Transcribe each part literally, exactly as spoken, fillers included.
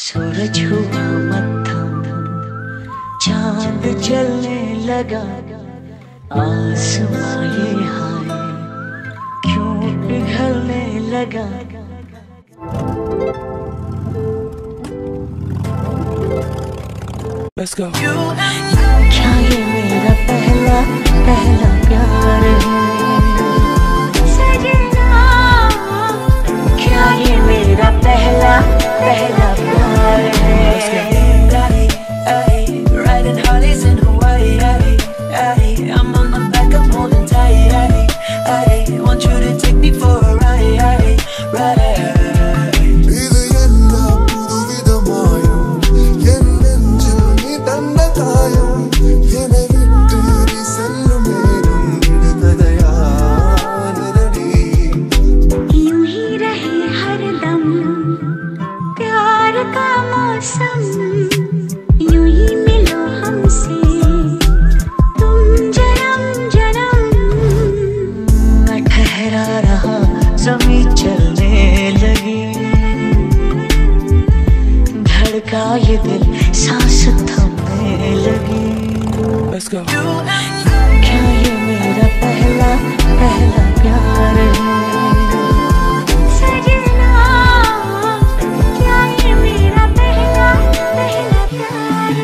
सूरज हुआ मद्धम, चांद जलने लगा, आसमां ये हाय क्यों पिघलने लगा। Let's go. क्या ये मेरा पहला पहला प्यार है सजना, क्या ये मेरा पहला पहला प्यार है। Riding Harleys in Hawaii, I'm on the back of holding tight. I want you to take me for a ride, ride. ज़मीं चलने लगी, धड़का ये दिल, सांस थमने लगी। Let's go. क्या ये मेरा पहला पहला प्यार है सजना, क्या ये मेरा पहला पहला प्यार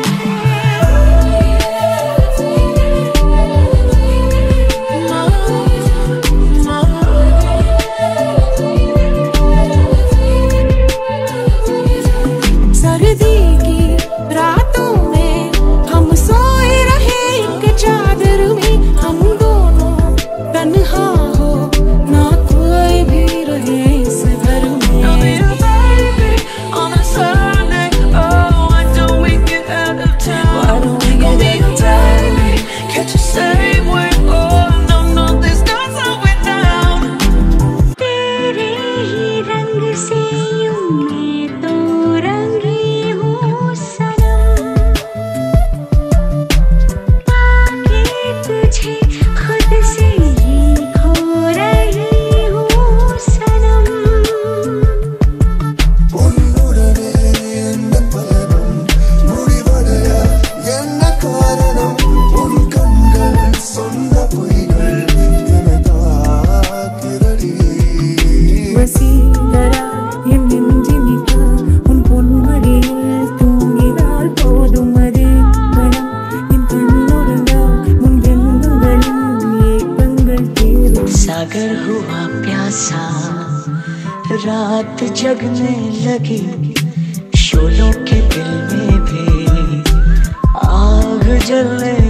सागर हुआ प्यासा, रात जगने लगी, शोलों के दिल में भी आग जलने